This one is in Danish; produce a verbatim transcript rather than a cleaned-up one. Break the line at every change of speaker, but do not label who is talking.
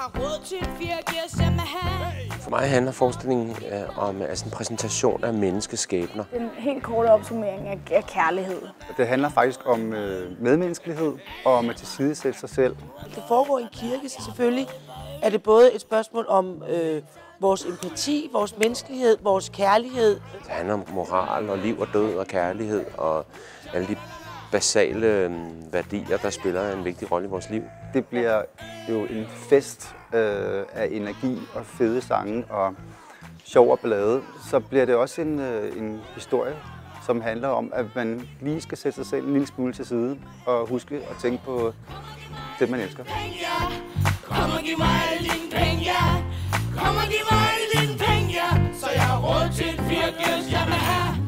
har råd til en fireogfirs Yamaha.
For mig handler forestillingen øh, om altså en præsentation af menneskeskæbner.
En helt kort opsummering af, af kærlighed.
Det handler faktisk om øh, medmenneskelighed og om at tilsidesætte sig selv.
Det foregår i en kirke, så selvfølgelig er det både et spørgsmål om øh, vores empati, vores menneskelighed, vores kærlighed.
Det handler om moral og liv og død og kærlighed og alle de basale øh, værdier, der spiller en vigtig rolle i vores liv.
Det bliver jo en fest øh, af energi og fede sange og sjov og ballade. Så bliver det også en, øh, en historie, som handler om, at man lige skal sætte sig selv en lille smule til side og huske at tænke på det, man elsker.
Kom og giv mig alle dine penge, ja. Kom og giv mig alle dine penge, ja. Så jeg har råd til en fireogfirs Yamaha.